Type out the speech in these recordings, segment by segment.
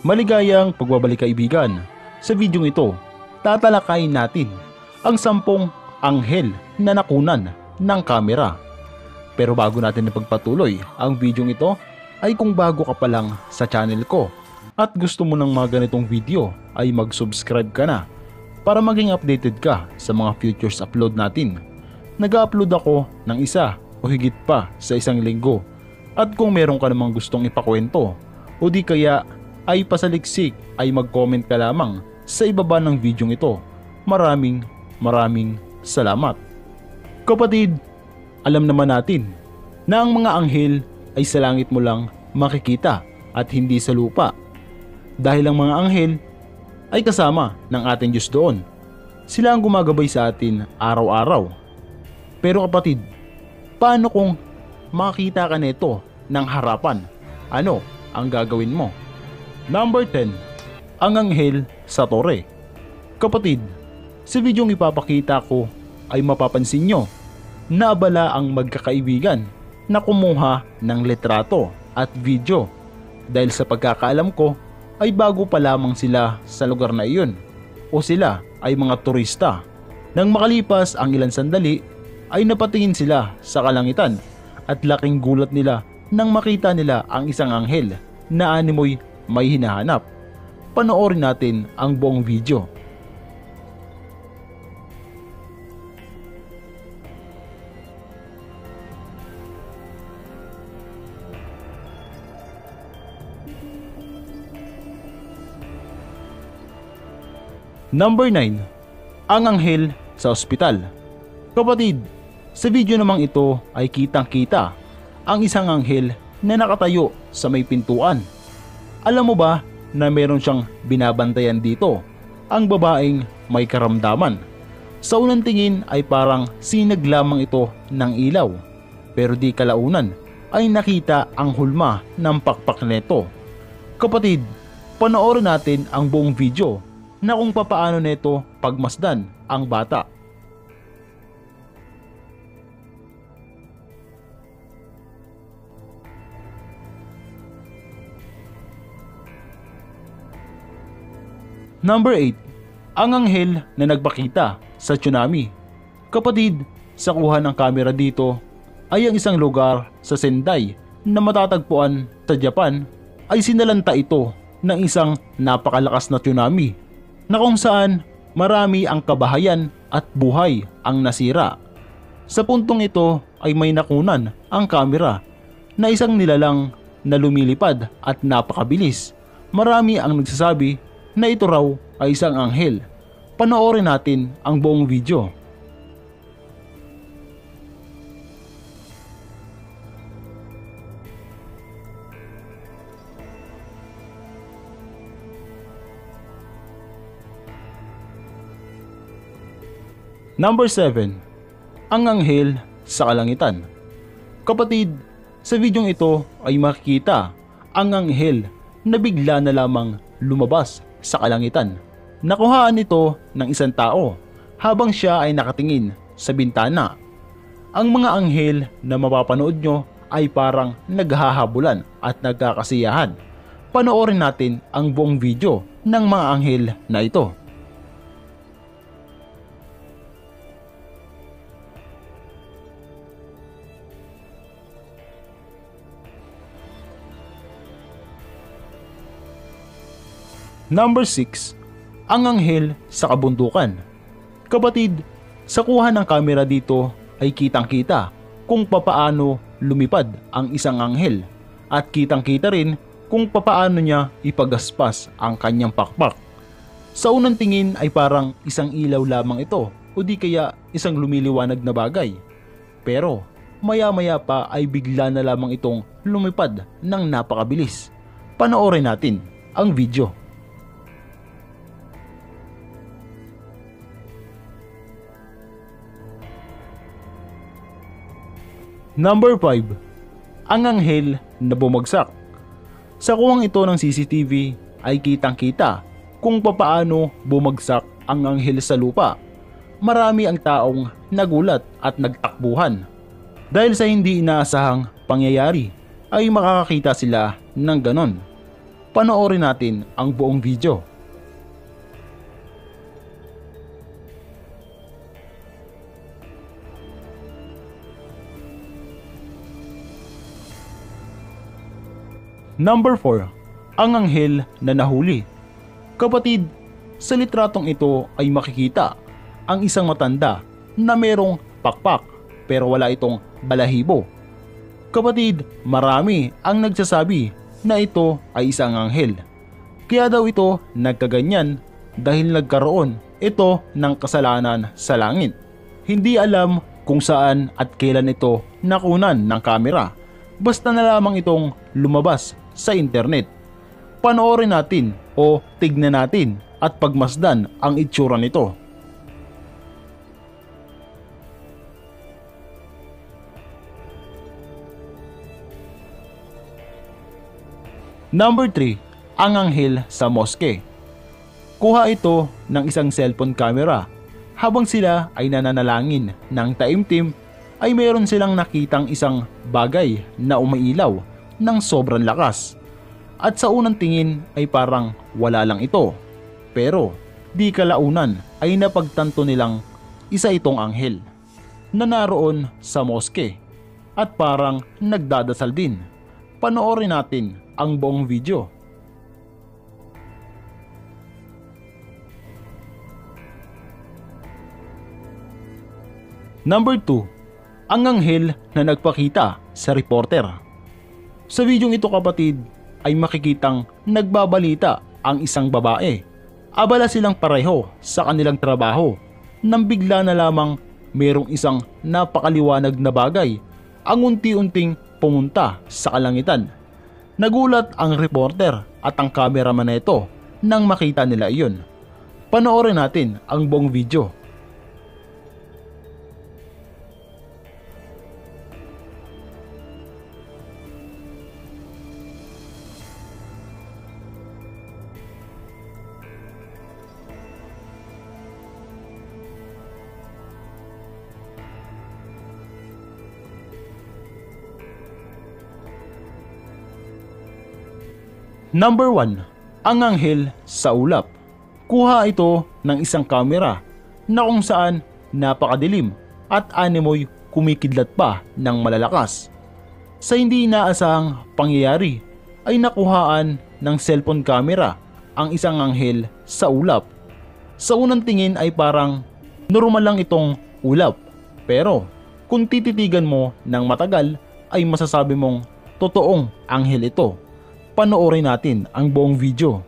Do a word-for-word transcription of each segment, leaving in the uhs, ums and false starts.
Maligayang pagbabalik kaibigan. Sa videong ito, tatalakayin natin ang sampung anghel na nakunan ng kamera. Pero bago natin ipagpatuloy ang videong ito, ay kung bago ka pa lang sa channel ko at gusto mo ng mga ganitong video ay mag-subscribe ka na para maging updated ka sa mga futures upload natin. Nag-upload ako ng isa o higit pa sa isang linggo. At kung meron ka namang gustong ipakwento o di kaya ay pasaliksik ay mag-comment ka lamang sa ibaba ng videong ito. Maraming maraming salamat. Kapatid, alam naman natin na ang mga anghel ay sa langit mo lang makikita at hindi sa lupa. Dahil ang mga anghel ay kasama ng ating Diyos doon. Sila ang gumagabay sa atin araw-araw. Pero kapatid, paano kung makakita ka nito ng harapan? Ano ang gagawin mo? Number ten. Ang anghel sa tore. Kapatid, sa videong ipapakita ko ay mapapansin nyo na abala ang magkakaibigan na kumuha ng litrato at video dahil sa pagkakaalam ko ay bago pa lamang sila sa lugar na iyon o sila ay mga turista. Nang makalipas ang ilang sandali ay napatingin sila sa kalangitan at laking gulat nila nang makita nila ang isang anghel na animoy may hinahanap. Panoorin natin ang buong video. Number nine. Ang anghel sa ospital. Kapatid, sa video namang ito ay kitang-kita ang isang anghel na nakatayo sa may pintuan. Alam mo ba na meron siyang binabantayan dito, ang babaeng may karamdaman? Sa unang tingin ay parang sinag lamang ito ng ilaw, pero di kalaunan ay nakita ang hulma ng pakpak neto. Kapatid, panoorin natin ang buong video na kung papaano neto pagmasdan ang bata. Number eight. Ang anghel na nagpakita sa tsunami. Kapatid, sa kuha ng kamera dito ay ang isang lugar sa Sendai na matatagpuan sa Japan ay sinalanta ito ng isang napakalakas na tsunami na kung saan marami ang kabahayan at buhay ang nasira. Sa puntong ito ay may nakunan ang kamera na isang nilalang na lumilipad at napakabilis. Marami ang nagsasabi na ito raw ay isang anghel. Panoorin natin ang buong video. Number seven. Ang anghel sa kalangitan. Kapatid, sa videong ito ay makikita ang anghel na bigla na lamang lumabas sa kalangitan. Nakuhaan ito ng isang tao habang siya ay nakatingin sa bintana. Ang mga anghel na mapapanood nyo ay parang naghahabulan at nagkakasiyahan. Panoorin natin ang buong video ng mga anghel na ito. Number six. Ang anghel sa kabundukan. Kapatid, sa kuha ng kamera dito ay kitang-kita kung papaano lumipad ang isang anghel at kitang-kita rin kung papaano niya ipagaspas ang kanyang pakpak. Sa unang tingin ay parang isang ilaw lamang ito o di kaya isang lumiliwanag na bagay. Pero maya-maya pa ay bigla na lamang itong lumipad ng napakabilis. Panoorin natin ang video. Number five. Ang anghel na bumagsak. Sa kuwang ito ng C C T V ay kitang-kita kung papaano bumagsak ang anghel sa lupa. Marami ang taong nagulat at nagtakbuhan. Dahil sa hindi inaasahang pangyayari ay makakakita sila ng ganon. Panoorin natin ang buong video. Number four. Ang anghel na nahuli. Kapatid, sa litratong ito ay makikita ang isang matanda na merong pakpak pero wala itong balahibo. Kapatid, marami ang nagsasabi na ito ay isang anghel. Kaya daw ito nagkaganyan dahil nagkaroon ito ng kasalanan sa langit. Hindi alam kung saan at kailan ito nakunan ng kamera. Basta na lamang itong lumabas sa internet. Panoorin natin o tignan natin at pagmasdan ang itsura nito. Number three. Ang anghel sa moske. Kuha ito ng isang cellphone camera. Habang sila ay nananalangin ng taimtim ay mayroon silang nakitang isang bagay na umailaw ng sobrang lakas. At sa unang tingin ay parang wala lang ito. Pero di kalaunan ay napagtanto nilang isa itong anghel na naroon sa moske at parang nagdadasal din. Panoorin natin ang buong video. Number two. Ang anghel na nagpakita sa reporter. Sa videong ito kapatid ay makikitang nagbabalita ang isang babae. Abala silang pareho sa kanilang trabaho nang bigla na lamang mayroong isang napakaliwanag na bagay ang unti-unting pumunta sa kalangitan. Nagulat ang reporter at ang cameraman na ito nang makita nila iyon. Panoorin natin ang buong video. Number one. Ang anghel sa ulap. Kuha ito ng isang kamera na kung saan napakadilim at animoy kumikidlat pa ng malalakas. Sa hindi inaasahang pangyayari ay nakuhaan ng cellphone camera ang isang anghel sa ulap. Sa unang tingin ay parang normal lang itong ulap, pero kung tititigan mo ng matagal ay masasabi mong totoong anghel ito. Panoorin natin ang buong video.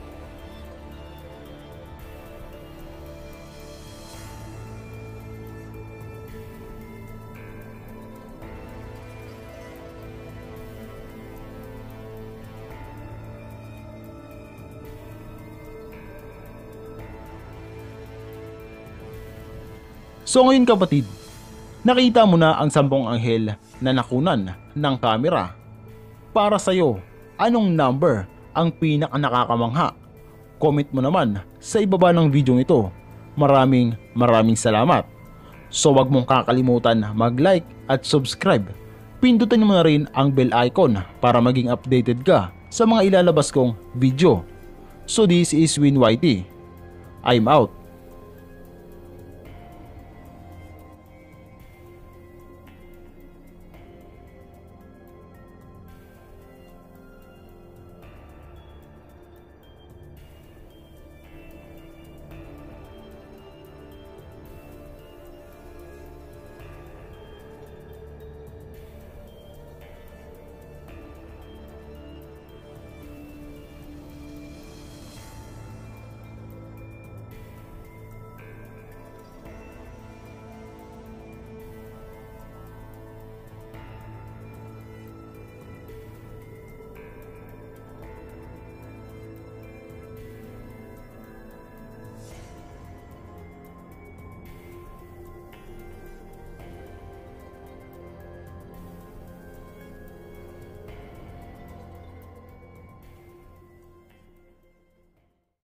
So ngayon kapatid, nakita mo na ang sampung anghel na nakunan ng kamera. Para sa'yo, anong number ang pinaka nakakamangha? Comment mo naman sa ibaba ng video ito. Maraming maraming salamat. So wag mong kakalimutan mag-like at subscribe. Pindutin mo na rin ang bell icon para maging updated ka sa mga ilalabas kong video. So this is Win Y T. I'm out.